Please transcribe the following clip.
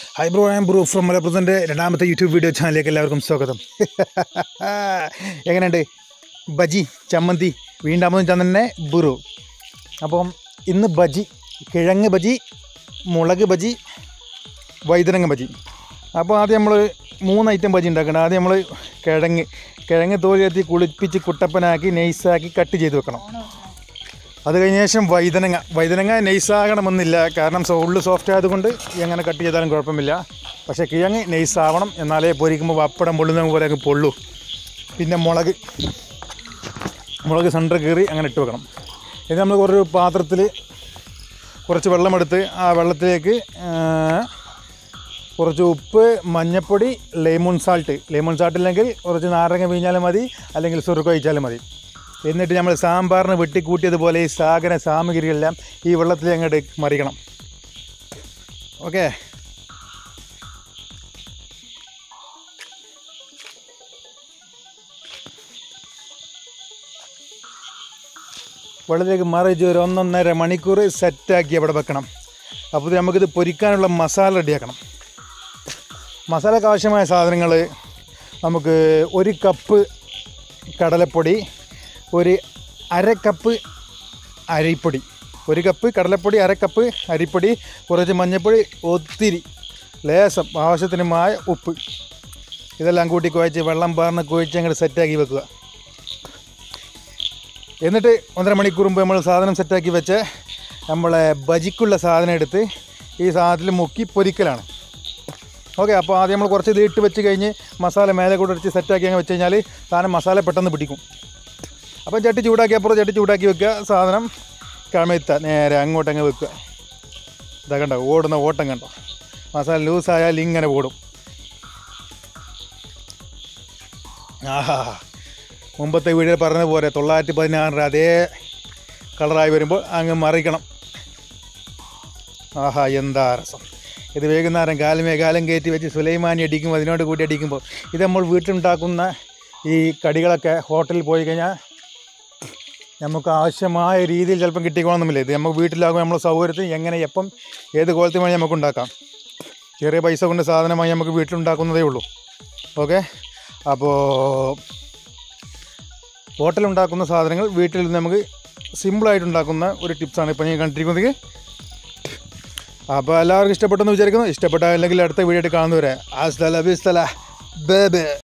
Hi bro, I'm bro from മലപ്രസൻ്റെ രണ്ടാമത്തെ YouTube video ചാനലിലേക്ക് എല്ലാവർക്കും സ്വാഗതം. എങ്ങനെയുണ്ട് ബജി ചമ്മന്തി വീണ്ടാമതും തന്നെ ബ്രോ. അപ്പം ഇന്ന് ബജി, കിഴങ്ങ് ബജി, മുളക് ബജി, വൈതനങ്ങ ബജി. അപ്പോൾ ആദ്യം നമ്മൾ 3 ഐറ്റം ബജി ഉണ്ടാക്കണം. ആദ്യം നമ്മൾ കിഴങ്ങ് തോലിയെത്തി കുളിപ്പിച്ച് കുട്ടപ്പനാക്കി നൈസാക്കി കട്ട് ചെയ്ത് വെക്കണം. അത് കഴിഞ്ഞ ശേഷം വൈതനങ്ങ നൈസാകണമെന്നില്ല, കാരണം ഉള്ളു സോഫ്റ്റ് ആയതുകൊണ്ട് എങ്ങനെ കട്ട് ചെയ്താലും കുഴപ്പമില്ല. പക്ഷേ കിഴങ്ങ് നൈസാവണം, എന്നാലേ പൊരിക്കുമ്പോൾ പപ്പടം പൊള്ളുന്ന പോലെ പൊള്ളൂ. പിന്നെ മുളക് സെൻറ്റർ കീറി അങ്ങനെ ഇട്ട് വെക്കണം. ഇത് നമ്മൾ ഒരു പാത്രത്തിൽ കുറച്ച് വെള്ളമെടുത്ത് ആ വെള്ളത്തിലേക്ക് കുറച്ച് ഉപ്പ്, മഞ്ഞൾപ്പൊടി, ലെമൺ സാൾട്ട് ഇല്ലെങ്കിൽ കുറച്ച് നാരങ്ങ പിഴിഞ്ഞാലും മതി, അല്ലെങ്കിൽ സുറുക്ക ഒഴിച്ചാലും മതി. എന്നിട്ട് നമ്മൾ സാമ്പാറിന് വെട്ടിക്കൂട്ടിയതുപോലെ ഈ സാമഗ്രികളെല്ലാം ഈ വെള്ളത്തിൽ അങ്ങോട്ട് മറിക്കണം. ഓക്കെ, വെള്ളത്തിലേക്ക് മറിച്ച് ഒരു 1.5 മണിക്കൂർ സെറ്റാക്കി അവിടെ വെക്കണം. അപ്പോൾ നമുക്കിത് പൊരിക്കാനുള്ള മസാല റെഡിയാക്കണം. മസാലയ്ക്ക് ആവശ്യമായ സാധനങ്ങൾ നമുക്ക് 1 കപ്പ് കടലപ്പൊടി, ഒരു 1/2 കപ്പ് അരിപ്പൊടി, 1 കപ്പ് കടലപ്പൊടി, 1/2 കപ്പ് അരിപ്പൊടി, കുറച്ച് മഞ്ഞൾപ്പൊടി, ഒത്തിരി ലേശം ആവശ്യത്തിനുമായ ഉപ്പ്. ഇതെല്ലാം കൂട്ടി കുഴച്ച് വെള്ളം പാർന്ന് കുഴച്ച് അങ്ങോട്ട് സെറ്റാക്കി വെക്കുക. എന്നിട്ട് 1.5 മണിക്കൂർ മുമ്പ് നമ്മൾ സാധനം സെറ്റാക്കി വെച്ച് നമ്മളെ ബജിക്കുള്ള സാധനം എടുത്ത് ഈ സാധനത്തിൽ മുക്കി പൊരിക്കലാണ്. ഓക്കെ, അപ്പോൾ ആദ്യം നമ്മൾ കുറച്ച് ഇത് ഇട്ട് വെച്ച് കഴിഞ്ഞ് മസാല മേലെ കൂടെ അടിച്ച് സെറ്റാക്കി അങ്ങ് വെച്ച് കഴിഞ്ഞാൽ സാധനം മസാല പെട്ടെന്ന് പിടിക്കും. അപ്പം ചട്ടി ചൂടാക്കി വെക്കുക. സാധനം കമഴ്ത്ത നേരെ അങ്ങോട്ടങ്ങ് വെക്കുക. ഇതാ കണ്ടോ, ഓടുന്ന ഓട്ടം കണ്ടോ. മസാല ലൂസായാൽ ഇങ്ങനെ ഓടും. ആഹാ, മുമ്പത്തെ വീഡിയോ പറഞ്ഞ പോലെ 916 അതേ കളറായി വരുമ്പോൾ അങ്ങ് മറിക്കണം. ആഹാ, എന്താ രസം. ഇത് വൈകുന്നേരം കാലം കയറ്റി വെച്ച് സുലൈമാനി അടിക്കുമ്പോൾ അതിനോട് കൂടി അടിക്കുമ്പോൾ ഇത് നമ്മൾ വീട്ടിലുണ്ടാക്കുന്ന ഈ കടികളൊക്കെ ഹോട്ടലിൽ പോയി കഴിഞ്ഞാൽ നമുക്ക് ആവശ്യമായ രീതിയിൽ ചിലപ്പം കിട്ടിക്കോണമെന്നില്ല. ഇത് നമുക്ക് വീട്ടിലാകുമ്പോൾ നമ്മളെ സൗകര്യത്തിൽ എങ്ങനെ എപ്പം ഏത് കോലത്തിൽ വേണമെങ്കിൽ നമുക്ക് ഉണ്ടാക്കാം. ചെറിയ പൈസ കൊണ്ട് സാധനമായി നമുക്ക് വീട്ടിലുണ്ടാക്കുന്നതേ ഉള്ളൂ. ഓക്കെ, അപ്പോൾ ഹോട്ടലുണ്ടാക്കുന്ന സാധനങ്ങൾ വീട്ടിൽ നമുക്ക് സിമ്പിളായിട്ടുണ്ടാക്കുന്ന ഒരു ടിപ്സാണ് ഇപ്പോൾ ഞാൻ കണ്ടിരിക്കുന്നത്. അപ്പോൾ എല്ലാവർക്കും ഇഷ്ടപ്പെട്ടെന്ന് വിചാരിക്കുന്നു. ഇഷ്ടപ്പെട്ടാൽ അല്ലെങ്കിൽ അടുത്ത വീഡിയോ ആയിട്ട് കാണുന്നവരെ ആസ്തല ബിസ്തല ബേ ബേ.